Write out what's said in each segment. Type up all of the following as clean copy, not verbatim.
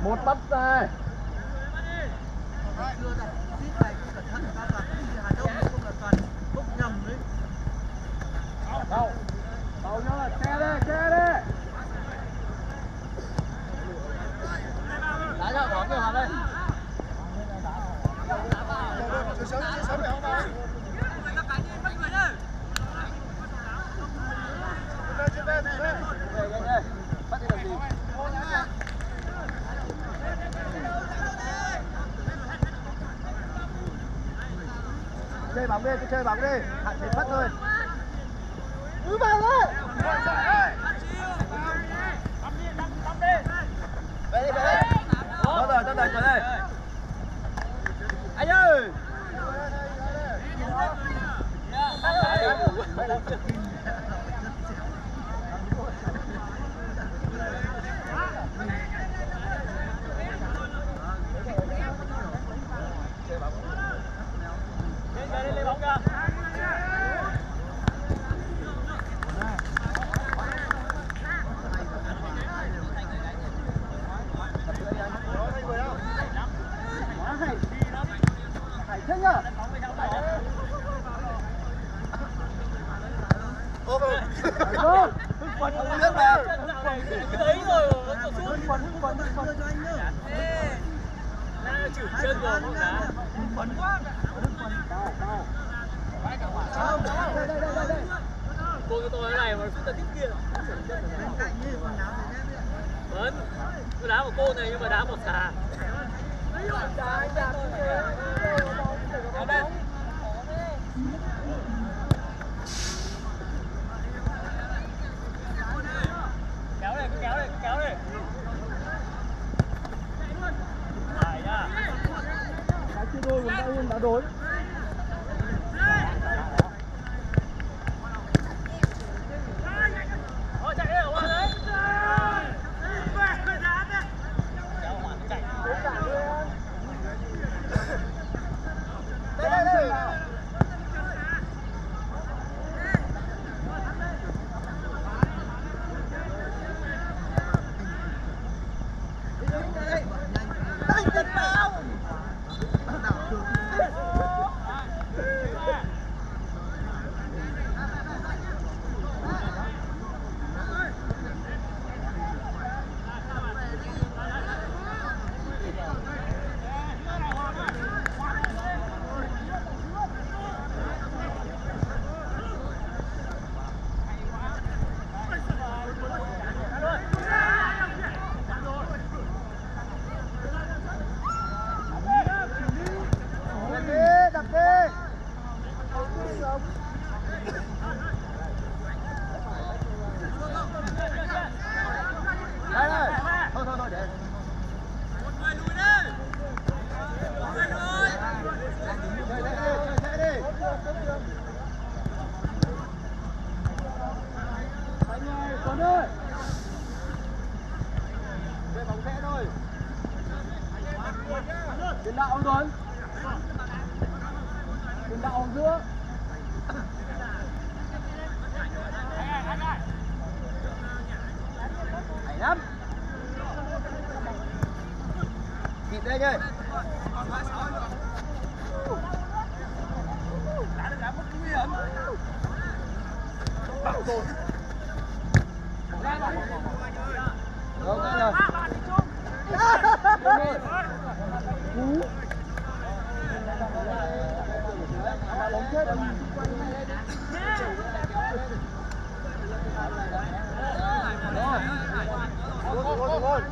một bắt ra. Đâu nhau là che đi. Đá cho bóng nhiều hạt đây. Sớm không thôi. Bắt đi làm gì? Chơi bóng đi, cứ chơi bóng đi, hạn chế phất thôi. Cứ vào thôi. Về đi. Tốt rồi, tới đây. Anh ơi. Cô cho tôi cái này mà rất là thích kia. Vẫn, tôi đá một cô này nhưng mà đá một xà. Kéo đi. Phải nha. Đá chia đôi còn đá đối. Tiền đạo ông Tuấn. Tiền đạo ông giữa. Hay lắm. Kịp đây nhơi. Đá mất nguy hiểm. Bảo rồi. Đâu ra rồi. Cú. Bóng chết rồi. Rồi.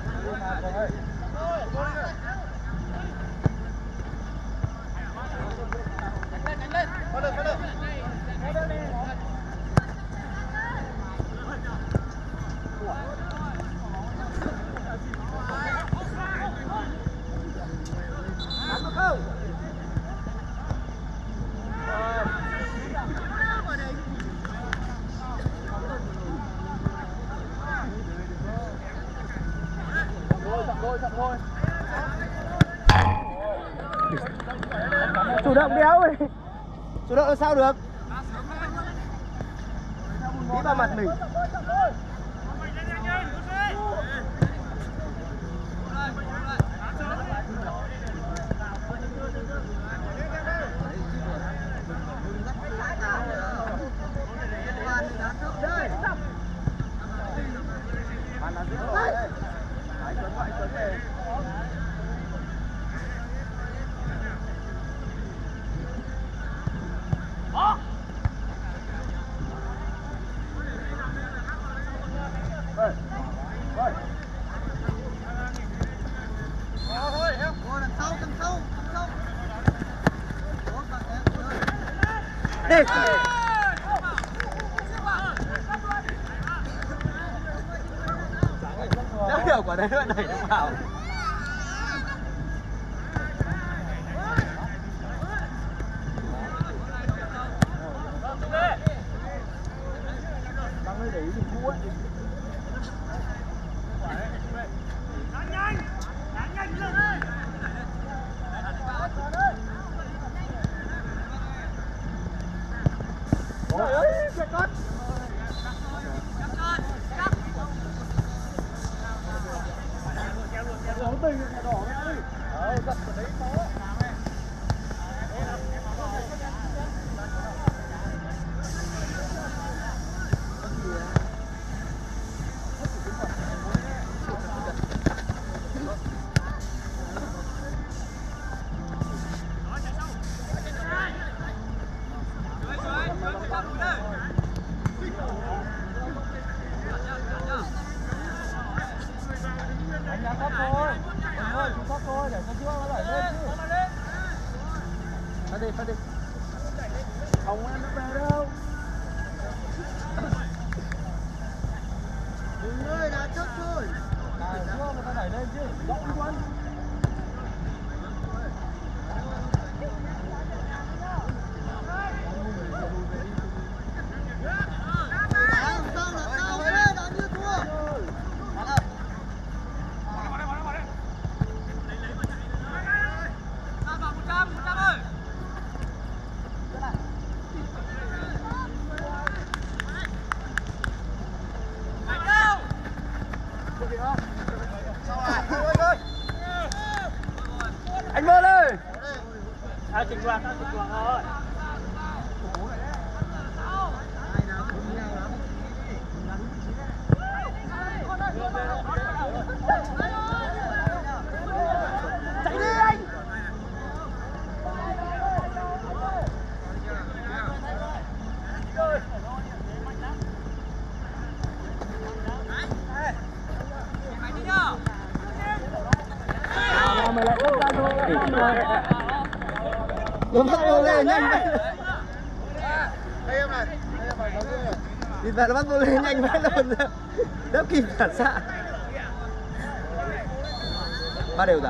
Chủ động đéo rồi. Chủ động làm sao được? Nghĩ vào mặt mình. Đã hiểu quả đấy đẩy nó vào. Đang đây để ý mình thua ấy. Trời ơi, chết con. Đổ tình là đỏ mẹ ơi. Giật vào đấy có. Anh nhắm tóc thôi. Anh ơi, chú tóc thôi để cho chưa nó đẩy lên chứ. Phát đi. Không em nó về đâu. Đừng ơi, đá trước thôi. Đá chưa người ta đẩy lên chứ. Rõ luôn. Anh Mơ ơi. Chỉnh quạt thôi. Chạy đi anh. Mày lại úp ra thôi. Nó bắt vô lên nhanh vậy. Đây em này. Đi về nó bắt vô lên nhanh vậy luôn. Đỡ kịp phản xạ. 3 đều à?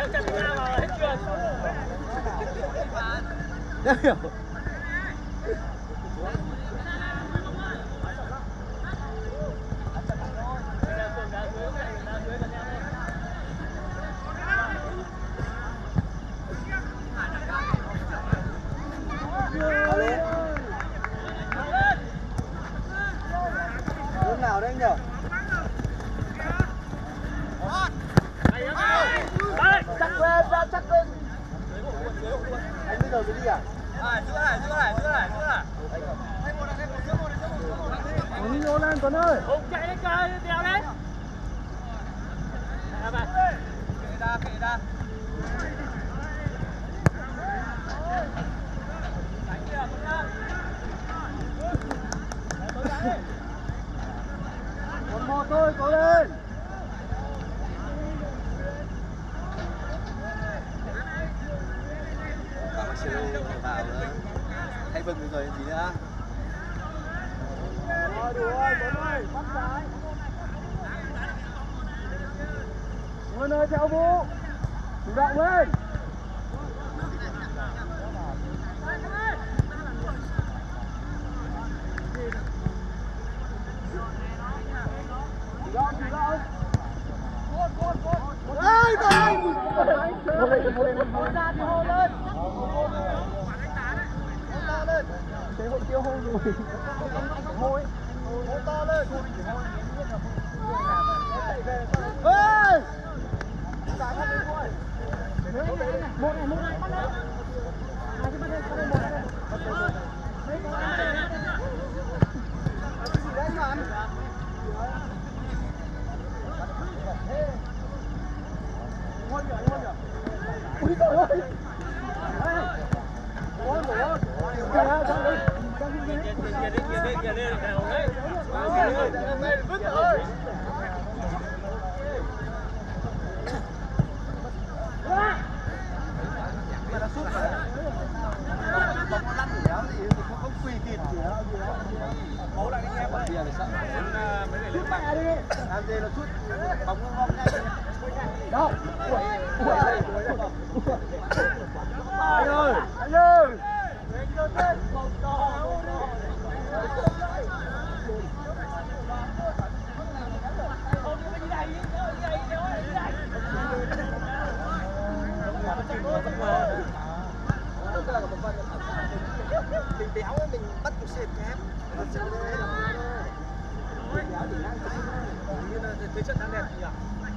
Đỡ hiểu. Hướng nào đấy anh nhỉ? Chắc lên, ra chắc lên. Anh bây giờ mới đi à? Giữ lại. Đi vô lên Tuấn ơi. Hùng chạy lên coi, đèo lên. Kệ ra. Còn một thôi, cố lên. Vào nữa. Hãy bừng được rồi gì nữa. Rồi, đủ rồi, Tuấn ơi, bắt trái. Tuấn ơi, theo Vũ. Chủ động lên. Ôi trời. Hô ra thì hô lên. Hô lên. Thế hội tiêu hô rồi. Hô ấy. Hô to lên. Ê! Một này bắt lên. Hai cái bắt lên, bắt lên một này. Đấy bạn. Ngon nhỉ. Ui trời ơi. Ngon rồi. Kìa lên kèo đấy. Vứt rồi. Mà nó sút rồi. Bóng nó lăn đéo gì thì không làm gì là chút bóng ngon ngay đâu anh ơi mình béo mình bắt được xếp kém như là thế trận đang đẹp nhỉ.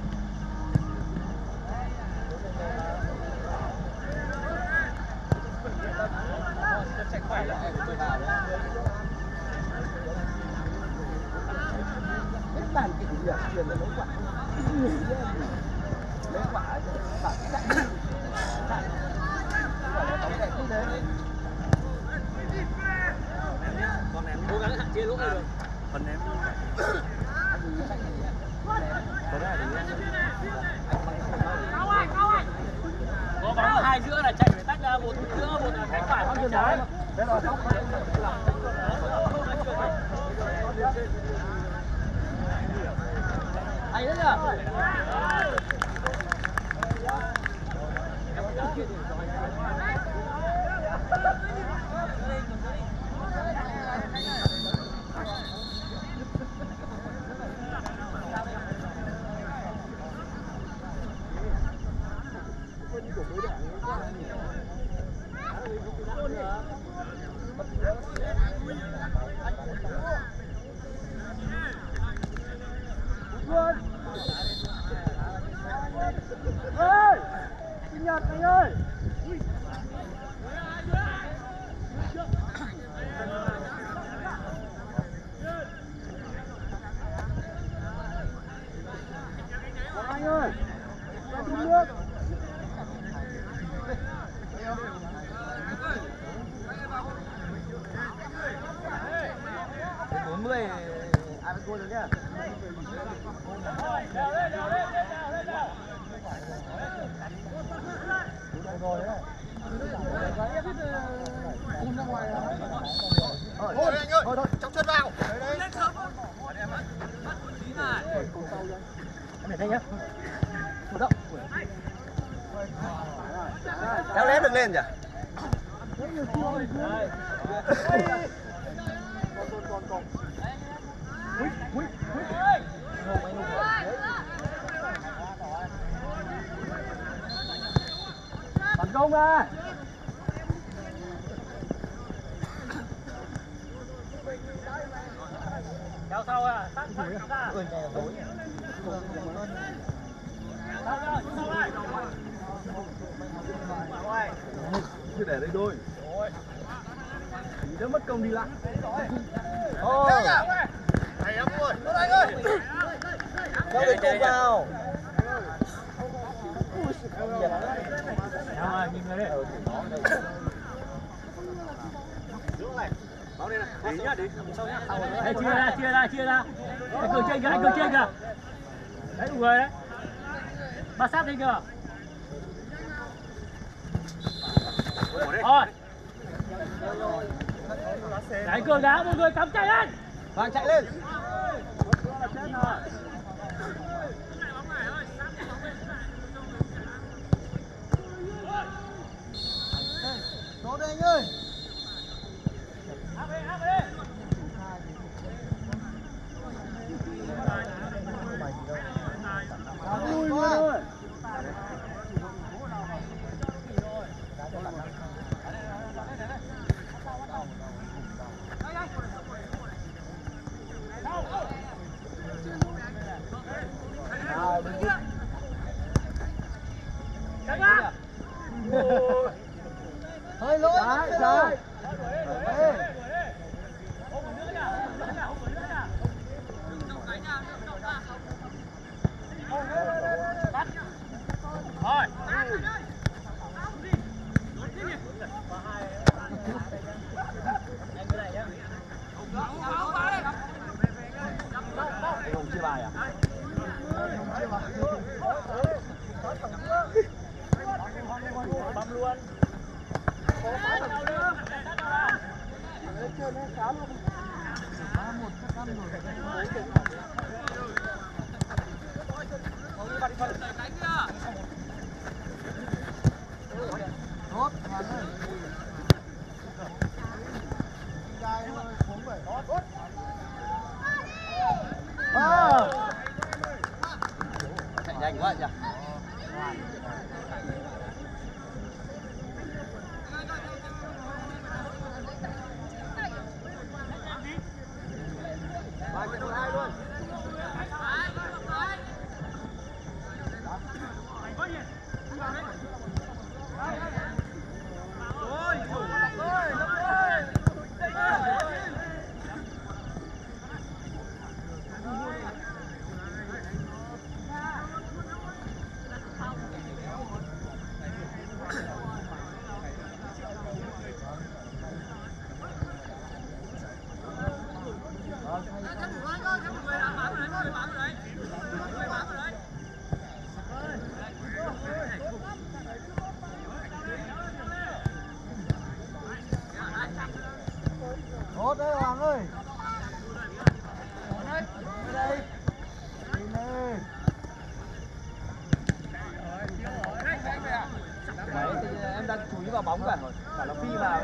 Chạy khỏe lại của tôi vào đấy. Cái bàn kỷ niệm truyền là lấy quả. Lấy quả phải chạy. Còn ném cố gắng hạn chế lỗ này được. Còn ném có bóng ở hai giữa là chạy phải tách ra, một giữa một là cánh phải cánh trái. Hay đấy nhỉ. Ơi, sinh nhật anh ơi. Anh ơi, cho uống nước. Đến 40 ai phải được nhá. Rồi đấy. Thôi anh ơi, thôi trong chân vào. Đấy. Em để đây nhá. Chủ động. Kéo lép đừng lên nhỉ? Bắn công ra. Kéo sau à, sát ra. Ơi này là tối. Cứ để đây thôi. Thì đỡ mất công đi lại. Ôi. Hay lắm rồi. Tốt anh ơi. Cho được công vào. Nhìn người đấy. Báo đây này. Để nhá, để sau nhá. Đây, chia ra. Anh cường trên kìa. Đấy đủ người đấy. Ba sát đi kìa. Thôi. Đấy cường đá, một người cắm chạy lên. Hoàng chạy lên. Đó đây anh ơi. Vui quá. Hơi lỗi. Trái. Thôi. Anh Hùng chia bài à? Bấm luôn. Chơi nó khá luôn. 3-1 chắc 5 rồi. Rành quá nhỉ. Ba trận đội 2 luôn. Tốt đấy Hoàng ơi. Đây. Đấy, thì em đang chú ý vào bóng cả là phi vào.